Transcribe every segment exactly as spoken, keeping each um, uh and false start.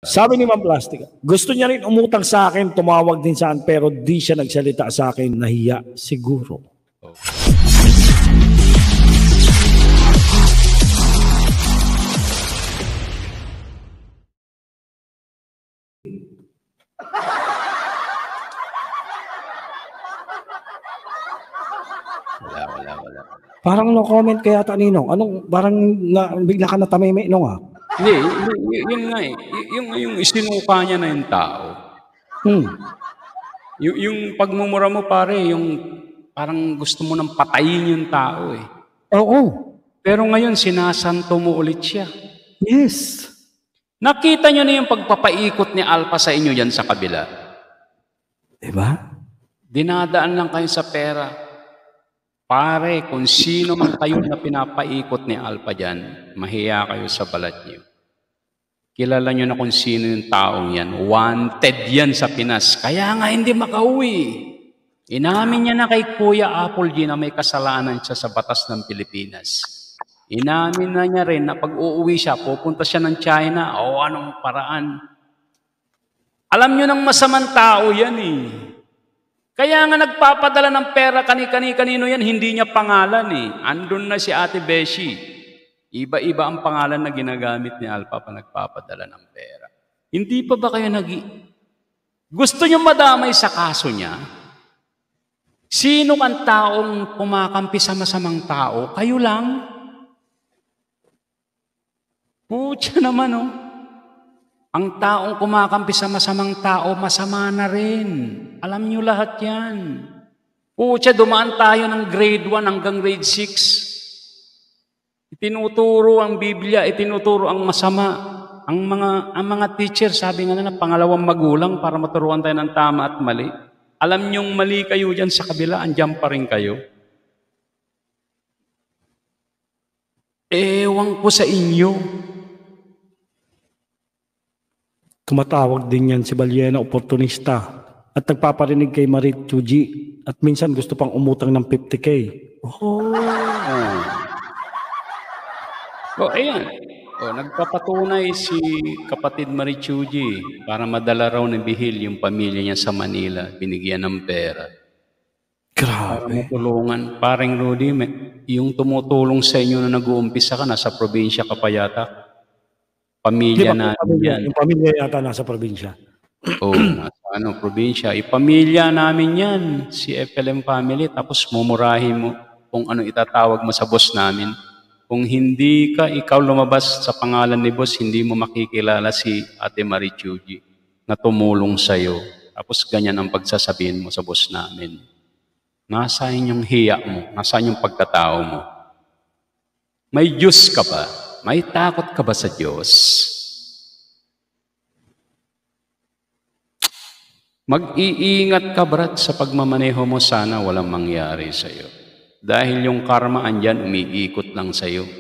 Sabi ni Ma'am Plastica, gusto niya rin umutang sa akin, tumawag din saan, pero di siya nagsalita sa akin, nahiya siguro. Oh. Wala, wala, wala. Parang no comment kaya Ninong. Anong, parang na, bigla ka natamay-may, no nga? Hindi, yun nga eh. Yung, yung isinuka niya na yung tao. Hmm. Yung, yung pagmumura mo pare, yung parang gusto mo nang patayin yung tao eh. Oo. Pero ngayon, sinasanto mo ulit siya. Yes. Nakita niyo na yung pagpapaikot ni Alpha sa inyo yan sa kabila. Diba? Dinadaan lang kayo sa pera. Pare, kung sino man kayo na pinapaikot ni Alpha dyan, mahiya kayo sa balat niyo. Kilala niyo na kung sino yung taong yan. Wanted yan sa Pinas. Kaya nga hindi makauwi. Inamin niya na kay Kuya Apple G na may kasalanan siya sa batas ng Pilipinas. Inamin na niya rin na pag uuwi siya, pupunta siya ng China. O anong paraan? Alam niyo nang masamang tao yan eh. Kaya nga nagpapadala ng pera kani-kani-kanino yan, hindi niya pangalan eh. Andun na si Ate Beshi. Iba-iba ang pangalan na ginagamit ni Alpha pa nagpapadala ng pera. Hindi pa ba kayo nag- Gusto niyo madamay sa kaso niya? Sino ang taong kumakampi sa masamang tao? Kayo lang? Putya naman oh. Ang taong kumakampi sa masamang tao, masama na rin. Alam niyo lahat yan. Putya, dumaan tayo ng grade one hanggang grade six. Itinuturo ang Biblia, itinuturo ang masama. Ang mga, ang mga teacher, sabi nga na, pangalawang magulang para maturuan tayo ng tama at mali. Alam niyong mali kayo dyan sa kabila, andyan pa rin kayo. Ewan ko sa inyo. Tumatawag din yan si Balyena, oportunista. At nagpaparinig kay Marit Chuji. At minsan gusto pang umutang ng fifty K. Oh. Oh, ayan. Oh, nagpapatunay si kapatid Marit Chuji para madala raw ng bihil yung pamilya niya sa Manila. Binigyan ng pera. Grabe. Para matulungan. Paring Rudy, yung tumutulong sa inyo na nag-uumpisa ka, nasa probinsya ka pa yata. Pamilya na yan. Yung pamilya yata nasa probinsya. Oo, oh, nasa ano, probinsya. Ipamilya namin yan, si F L M family. Tapos mumurahin mo kung ano itatawag mo sa boss namin. Kung hindi ka, ikaw lumabas sa pangalan ni boss, hindi mo makikilala si Ate Marie Chuji na tumulong sa'yo. Tapos ganyan ang pagsasabihin mo sa boss namin. Nasaan yung hiya mo? Nasaan yung pagkatao mo? May Diyos ka ba? May takot ka ba sa Diyos? Mag-iingat ka, Brad, sa pagmamaneho mo, sana walang mangyari sa iyo. Dahil yung karma andyan, umiikot lang sa iyo.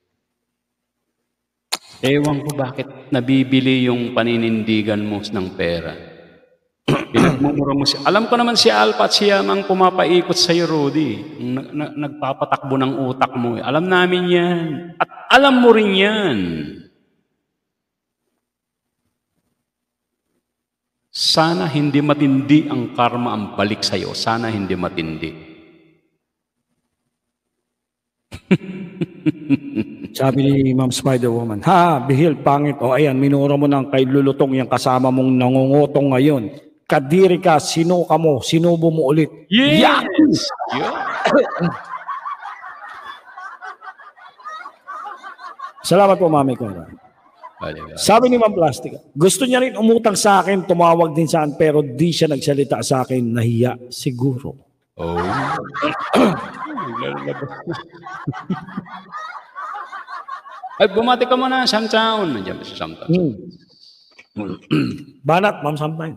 Ewan ko bakit nabibili yung paninindigan mo ng pera. Pinagmumura mo si... Alam ko naman si Alpha at siya mang pumapaikot sa iyo, Rudy. Nagpapatakbo ng utak mo. Alam namin yan. At alam mo rin yan. Sana hindi matindi ang karma ang balik sa iyo. Sana hindi matindi. Sabi ni Ma'am Spider-Woman, ha, bihil, pangit. O ayan, minura mo ng kay Lulutong yung kasama mong nangungutong ngayon. Kadiri ka, sino ka mo, sinubo mo ulit. Yes! Yeah. Salamat po, Mami Cora. Sabi ni Ma'am Plastica, gusto niya rin umutang sa akin, tumawag din saan, pero di siya nagsalita sa akin, nahiya siguro. Oh. Ay, bumati ka muna, Samtown. Nandiyan ba si Samtown? Hmm. Banat, Ma'am Samtown.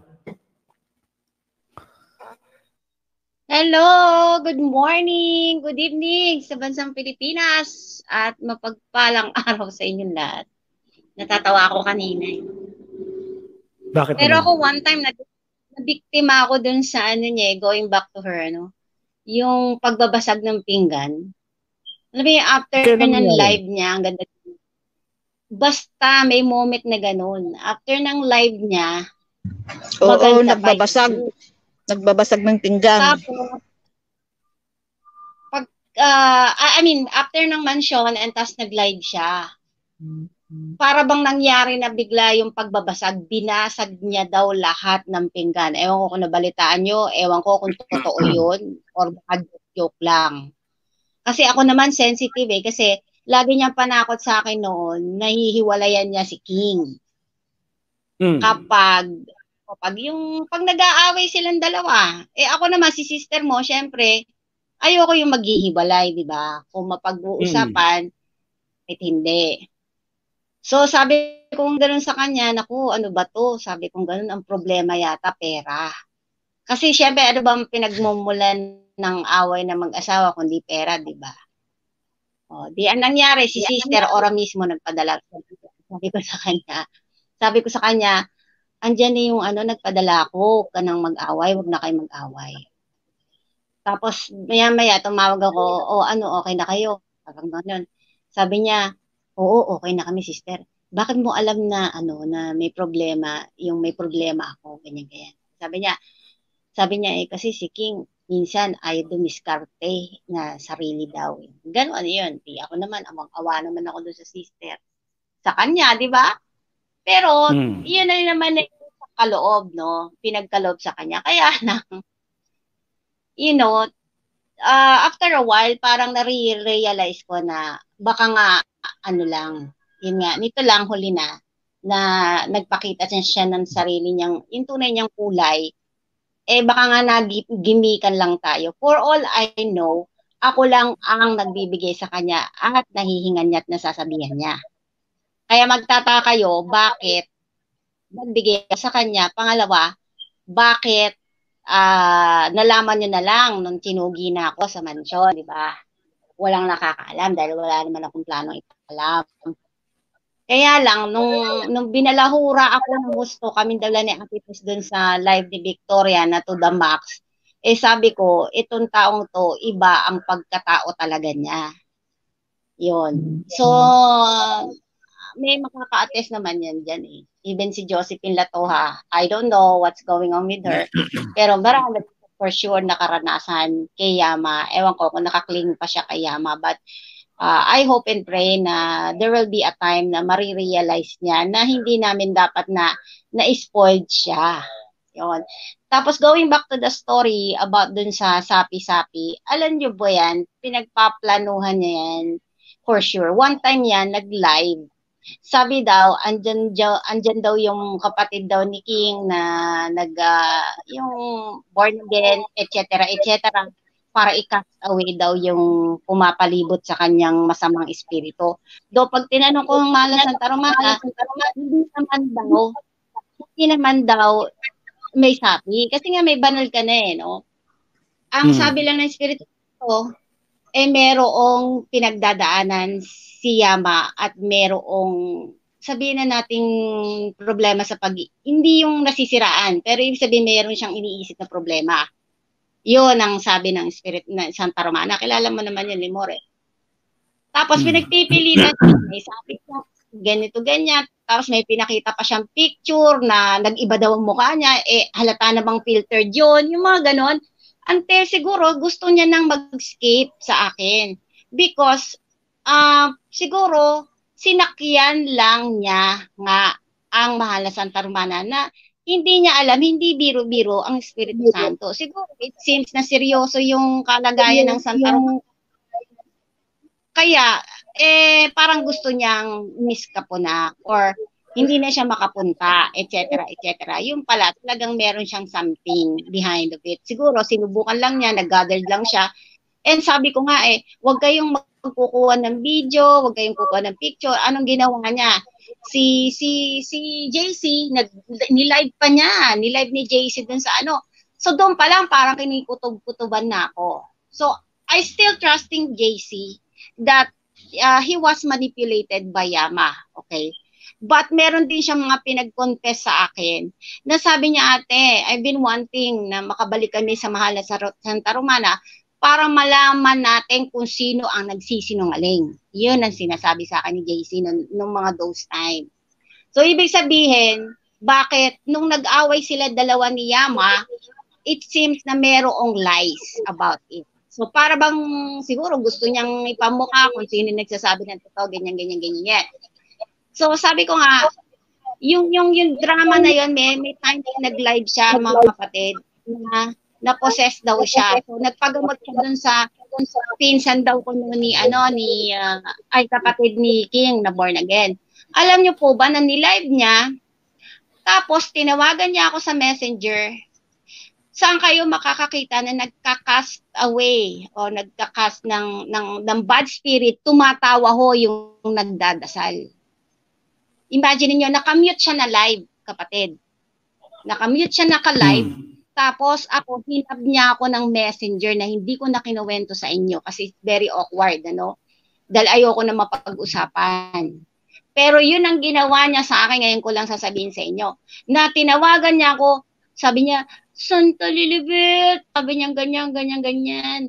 Hello, good morning, good evening sa bansang Pilipinas at mapagpalang araw sa inyong lahat. Natatawa ako kanina. Bakit Pero naman? ako one time na nabiktima ako dun sa ano niya, going back to her, ano, yung pagbabasag ng pinggan. Alam mo yung after Kailan ng yan? live niya, ang ganda. basta may moment na ganun. After ng live niya, Oo, maganda pa nagbabasag. yun. Nagbabasag ng pinggan. Tapos, pag, ah, I mean, after ng mansion, and tas nag-live siya, para bang nangyari na bigla yung pagbabasag, binasag niya daw lahat ng pinggan. Ewan ko kung nabalitaan nyo, ewan ko kung totoo yun, or baka joke lang. Kasi ako naman sensitive eh, kasi lagi niyang panakot sa akin noon, nahihiwalayan niya si King. Mm. Kapag, kapag yung, pag nag-aaway silang dalawa, eh ako naman, si sister mo, syempre, ayoko yung maghihiwalay, di ba? Kung mapag-uusapan, mm. eh hindi. So, sabi kong gano'n sa kanya, naku, ano ba to? Sabi kong gano'n, ang problema yata, pera. Kasi syempre, ano ba ang pinagmumulan ng away ng mag-asawa kundi pera, di ba? O, di ang nangyari, si sister, ora mismo nagpadala. Sabi ko sa kanya, sabi ko sa kanya, andyan na yung ano, nagpadala ako, kanang mag-away, wag na kayo mag-away. Tapos, maya-maya, tumawag ako, o ano, okay na kayo? Sabi gano'n. Sabi niya, oo, okay na kami, sister. Bakit mo alam na ano na may problema, yung may problema ako, ganyan ganyan. Sabi niya, sabi niya eh kasi si King minsan ay dumiskarte na sarili daw. Gano'n ano 'yun. Di ako naman amang-awa naman ako doon sa sister. Sa kanya, di ba? Pero Mm. 'yun na naman eh, kaloob, no? Pinagkaloob sa kanya. Kaya lang, you know, uh, after a while, parang na-realize ko na baka nga, ano lang, yun nga, nito lang huli na, na nagpakita siya ng sarili niyang, yung tunay niyang kulay, eh baka nga nagimikan lang tayo. For all I know, ako lang ang nagbibigay sa kanya at nahihingan niya at nasasabihan niya. Kaya magtataka kayo, bakit nagbigay sa kanya? Pangalawa, bakit uh, nalaman nyo na lang nung tinugi na ako sa mansyon, di ba? Walang nakakaalam dahil wala naman akong planong ipaalam. Kaya lang, nung, nung binalahura ako ng gusto, kami dala ni Ate Pus dun sa live ni Victoria na to the max, eh sabi ko, itong taong to, iba ang pagkatao talaga niya. Yun. So, may makaka-attest naman yan dyan eh. Even si Josephine Latoha, I don't know what's going on with her. Pero marami for sure nakaranasan kay Yama. Ewan ko kung nakakling pa siya kay Yama. But uh, I hope and pray na there will be a time na marirealize niya na hindi namin dapat na na-spoiled siya. Yun. Tapos going back to the story about dun sa sapi-sapi, alam niyo ba yan, pinagpaplanuhan niya yan for sure. One time yan, nag-live. Sabi daw, andyan, andyan daw yung kapatid daw ni King na nag, uh, yung born again, et cetera, et cetera, para i-cast away daw yung pumapalibot sa kanyang masamang espiritu. Do pag tinanong ko ng Mala Santa Romana, hindi naman daw, hindi naman daw may sapi. Kasi nga may banal ka na eh, no? Ang hmm. sabi lang ng espiritu ko, eh merong pinagdadaanan si Yama at merong sabihin na nating problema sa pag hindi yung nasisiraan, pero ibig sabihin meron siyang iniisip na problema. Yun ang sabi ng spirit na Santa Romana. Kilala mo naman yun, Limore. Tapos hmm. pinagpipilitan may sabi ko, ganito ganyan. Tapos may pinakita pa siyang picture na nag-iba daw ang mukha niya, eh halata na bang filtered yun, yung mga ganon. Ante siguro gusto niya nang mag-escape sa akin because uh, siguro sinakyan lang niya nga ang mahal na Santa Romana na hindi niya alam, hindi biro-biro ang Espiritu Santo. Siguro it seems na seryoso yung kalagayan ng Santa Romana. Kaya eh parang gusto niyang miskapuna or hindi na siya makapunta, et cetera, et cetera. Yung pala, talagang meron siyang something behind of it. Siguro, sinubukan lang niya, nag-gathered lang siya. And sabi ko nga eh, huwag kayong magkukuha ng video, huwag kayong kukuha ng picture. Anong ginawa niya? Si si si J C, nag, nilive pa niya, nilive ni J C dun sa ano. So doon pa lang, parang kinikutob-kutuban na ako. So, I still trusting J C that uh, he was manipulated by Yama. Okay? But meron din siyang mga pinag-confess sa akin na sabi niya, ate, I've been wanting na makabalik kami sa mahal na Santa Romana para malaman natin kung sino ang nagsisinungaling. Yun ang sinasabi sa akin ni J C nung, nung mga those time. So, ibig sabihin, bakit nung nag-away sila dalawa ni Yama, it seems na merong lies about it. So, para bang siguro gusto niyang ipamukha kung sino nagsasabi ng totoo, ganyan, ganyan, ganyan. So, sabi ko nga, yung, yung, yung drama na yun, may, may time na nag-live siya, mga kapatid, na na-possess daw siya. So, nagpagamot siya dun sa, dun sa pinsan daw ko ni, ano, ni, uh, ay kapatid ni King na born again. Alam niyo po ba na ni-live niya, tapos tinawagan niya ako sa messenger, saan kayo makakakita na nagka-cast away o nagka-cast ng, ng, ng bad spirit, tumatawa ho yung, yung nagdadasal. Imagine niyo, nakamute siya na live, kapatid. Nakamute siya naka-live, hmm. Tapos ako, hinab niya ako ng messenger na hindi ko na kinuwento sa inyo kasi very awkward, ano? Dahil ayoko na mapag-usapan. Pero yun ang ginawa niya sa akin, ngayon ko lang sasabihin sa inyo. Na tinawagan niya ako, sabi niya, Santa Lilibet, sabi niya ganyan, ganyan, ganyan.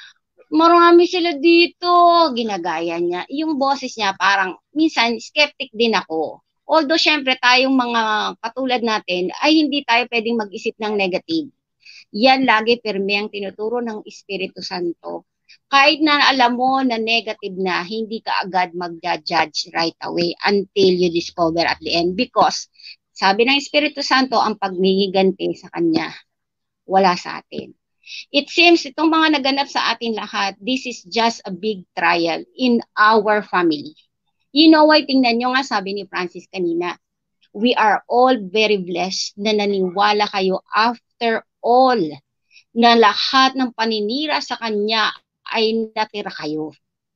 Marami sila dito, ginagaya niya. Yung boses niya parang, minsan, skeptic din ako. Although, syempre, tayong mga katulad natin, ay hindi tayo pwedeng mag-isip ng negative. Yan lagi pirme ang tinuturo ng Espiritu Santo. Kahit na alam mo na negative na, hindi ka agad mag-judge right away until you discover at the end. Because, sabi ng Espiritu Santo, ang paghihiganti sa Kanya, wala sa atin. It seems, itong mga naganap sa atin lahat, this is just a big trial in our family. You know why, tingnan nyo nga, sabi ni Francis kanina, we are all very blessed na naniwala kayo after all na lahat ng paninira sa Kanya ay natira kayo.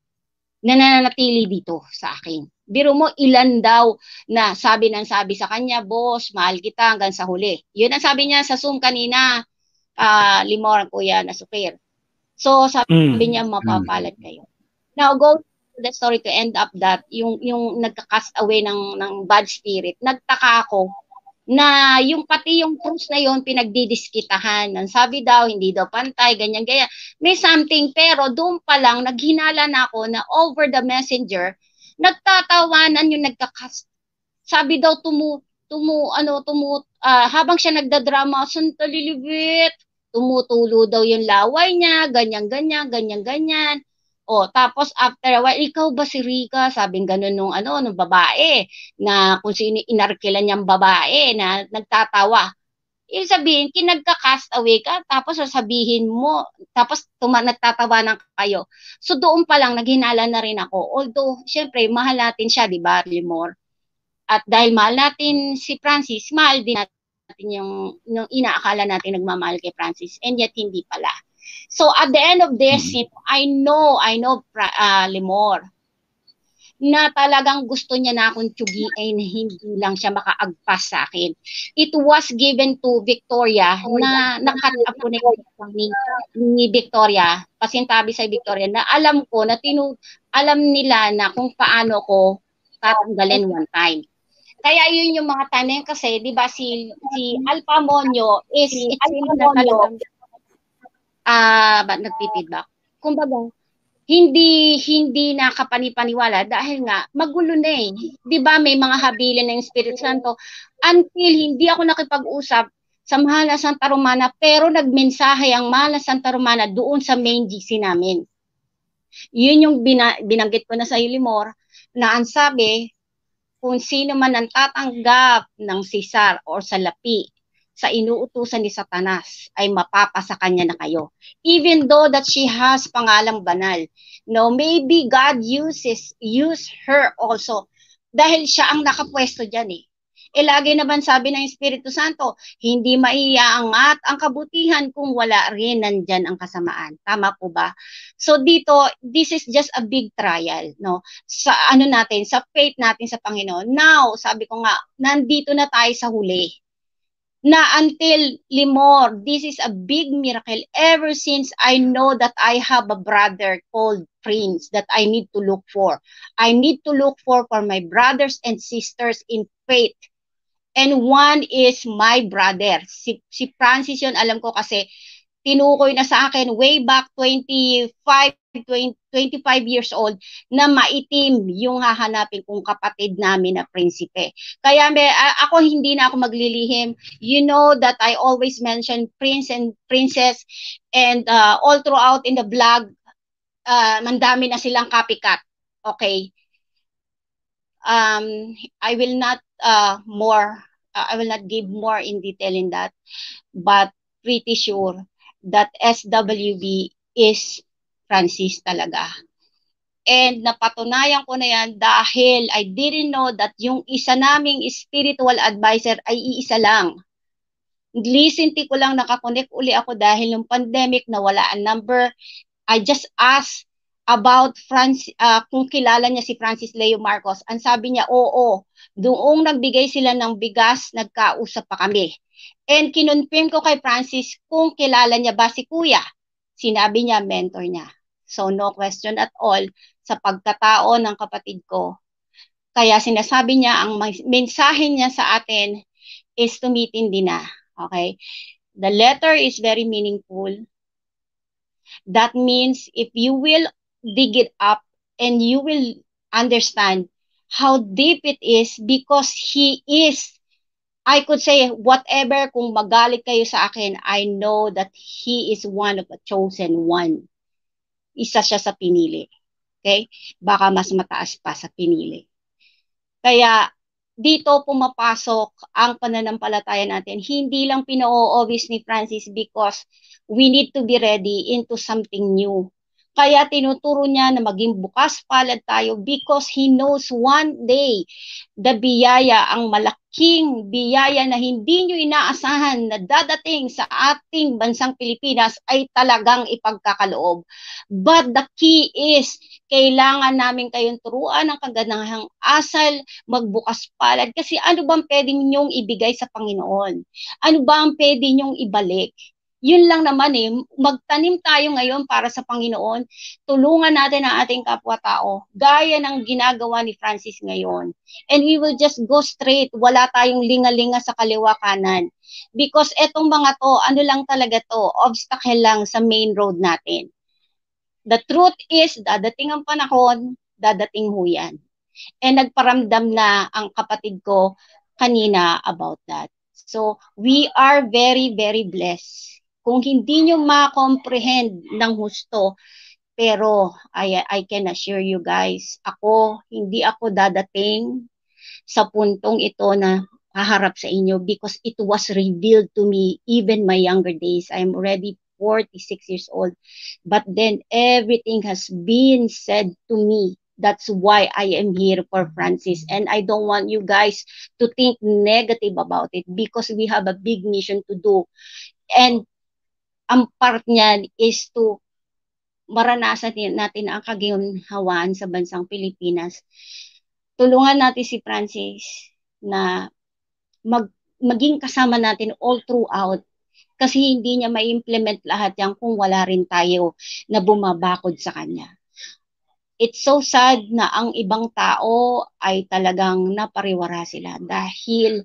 Nananatili dito sa akin. Biro mo, ilan daw na sabi ng sabi sa Kanya, boss, mahal kita hanggang sa huli. Yun ang sabi niya sa Zoom kanina, uh, Limor, kuya, na Supir. So, sabi mm. niya, mapapalad kayo. Now, go the story to end up that yung yung nagka-cast away ng ng bad spirit, nagtaka ako na yung pati yung truth na yon pinagdidiskitahan. Ang sabi daw hindi daw pantay, ganyan ganyan. May something, pero doon pa lang naghinala na ako na over the messenger nagtatawanan yung nagka-cast. Sabi daw tumu tumu ano tumu uh, habang siya nagdadrama, Santa Lilibet, tumutulo daw yung laway niya, ganyan ganyan, ganyan ganyan. O, tapos after a while, ikaw ba si Rica? Sabing ganun nung ano, nung babae, na kung sino inarkilan niyang babae, na nagtatawa. Ibig sabihin, kinagka-cast away ka, tapos sasabihin mo, tapos tuma, nagtatawa ng kayo. So doon pa lang, naghinala na rin ako. Although, syempre, mahal natin siya, di ba, Limor? At dahil mahal natin si Francis, mahal din natin yung, yung inaakala natin nagmamahal kay Francis, and yet hindi pala. So at the end of this, mm-hmm. I know, I know, uh, Limor, na talagang gusto niya na akong tsugiin na hindi lang siya makaagpas sa akin. It was given to Victoria na nakat up ko na ni, ni Victoria, pasintabi sa Victoria, na alam ko, na tinu, alam nila na kung paano ko tatanggalin one time. Kaya yun yung mga time kasi, di ba, si, si Alpha Monyo is, it's na talagang ah, uh, ba nagpi-feedback. Kumbaga, hindi hindi nakapanipaniwala dahil nga magulo na eh. 'Di ba may mga habilin ng Espiritu Santo until hindi ako nakipag-usap sa Mahal na Santa Romana, pero nagmensahe ang Mahal na Santa Romana doon sa main G C namin. Yun yung bina, binanggit ko na sa Limor, na ang sabi, kung sino man ang tatanggap ng sisar or salapi sa inuutusan ni Satanas ay mapapasa kanya na kayo. Even though that she has pangalang banal. No, maybe God uses use her also dahil siya ang nakapwesto diyan eh. Eh lagi naman sabi ng Espiritu Santo, hindi maiaangat ang kabutihan kung wala rin nandyan ang kasamaan. Tama po ba? So dito, this is just a big trial, no? Sa ano natin, sa faith natin sa Panginoon. Now, sabi ko nga, nandito na tayo sa huli. Na until Limor, this is a big miracle ever since I know that I have a brother called Prince that I need to look for. I need to look for for my brothers and sisters in faith. And one is my brother. Si, si Francis yun, alam ko kasi tinukoy na sa akin way back twenty-five, twenty, twenty-five years old na maitim yung hahanapin kong kapatid namin na prinsipe. Kaya may, uh, ako hindi na ako maglilihim. You know that I always mention prince and princess, and uh, all throughout in the vlog, uh, mandami na silang copycat. Okay? Um, I will not uh, more, uh, I will not give more in detail in that, but pretty sure that S W B is Francis talaga. And napatunayan ko na yan dahil I didn't know that yung isa naming spiritual advisor ay iisa lang. Recently ko lang nakakonect uli ako dahil nung pandemic nawala ang number. I just asked about Francis, uh, kung kilala niya si Francis Leo Marcos. Ang sabi niya, oo, doong nagbigay sila ng bigas, nagkausap pa kami. And kinonfirm ko kay Francis kung kilala niya ba si Kuya. Sinabi niya, mentor niya. So no question at all sa pagkatao ng kapatid ko. Kaya sinasabi niya, ang mensahe niya sa atin is tumitindi na. Okay? The letter is very meaningful. That means if you will dig it up and you will understand how deep it is, because he is, I could say, whatever, kung magalit kayo sa akin, I know that he is one of the chosen one. Isa siya sa pinili. Okay? Baka mas mataas pa sa pinili. Kaya, dito pumapasok ang pananampalataya natin. Hindi lang pinoo-obvious ni Francis because we need to be ready into something new. Kaya tinuturo niya na maging bukas palad tayo because he knows one day the biyaya, ang malaking biyaya na hindi nyo inaasahan na dadating sa ating bansang Pilipinas ay talagang ipagkakaloob. But the key is, kailangan namin kayong turuan ng kaganahang asal, magbukas palad. Kasi ano bang pwede ninyong ibigay sa Panginoon? Ano ba ang pwede ninyong ibalik? Yun lang naman eh, magtanim tayo ngayon para sa Panginoon, tulungan natin ang ating kapwa-tao, gaya ng ginagawa ni Francis ngayon. And we will just go straight, wala tayong linga-linga sa kaliwa kanan. Because etong mga to, ano lang talaga to, obstacle lang sa main road natin. The truth is, dadating ang panahon, dadating ho yan. And nagparamdam na ang kapatid ko kanina about that. So, we are very, very blessed. Kung hindi nyo ma-comprehend ng husto, pero I, I can assure you guys, ako, hindi ako dadating sa puntong ito na haharap sa inyo because it was revealed to me even my younger days. I'm already forty-six years old. But then everything has been said to me. That's why I am here for Francis. And I don't want you guys to think negative about it because we have a big mission to do. And ang part niyan is to maranasan natin ang kaginhawaan sa bansang Pilipinas. Tulungan natin si Francis na mag, maging kasama natin all throughout kasi hindi niya ma-implement lahat yan kung wala rin tayo na bumabakod sa kanya. It's so sad na ang ibang tao ay talagang napariwara sila dahil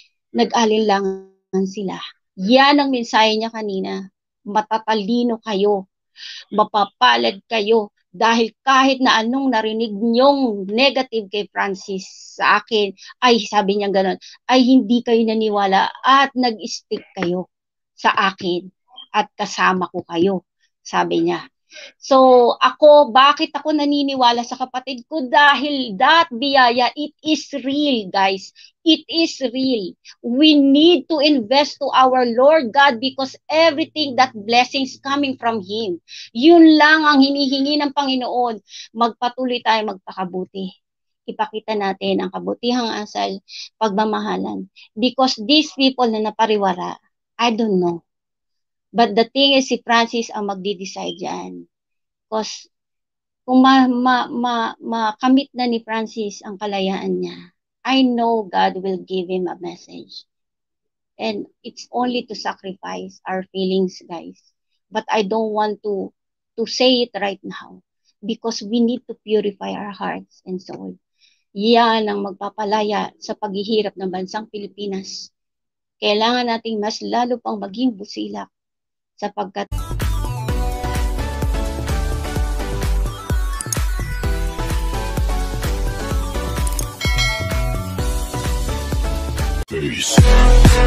nag-alinlangan sila. Yan ang mensahe niya kanina. Matatalino kayo, mapapalad kayo dahil kahit na anong narinig nyong negative kay Francis sa akin, ay sabi niya gano'n, ay hindi kayo naniwala at nag-stick kayo sa akin at kasama ko kayo, sabi niya. So ako, bakit ako naniniwala sa kapatid ko? Dahil that biyaya, it is real guys. It is real. We need to invest to our Lord God because everything that blessings coming from Him. Yun lang ang hinihingi ng Panginoon. Magpatuloy tayo magpakabuti. Ipakita natin ang kabutihang asal, pagmamahalan. Because these people na napariwara, I don't know. But the thing is, si Francis ang magdi-decide yan. Because kung ma-kamit ma, ma, ma na ni Francis ang kalayaan niya, I know God will give him a message. And it's only to sacrifice our feelings, guys. But I don't want to, to say it right now. Because we need to purify our hearts and soul. Yan ang magpapalaya sa paghihirap ng bansang Pilipinas. Kailangan nating mas lalo pang maging busilak sapagkat Peace.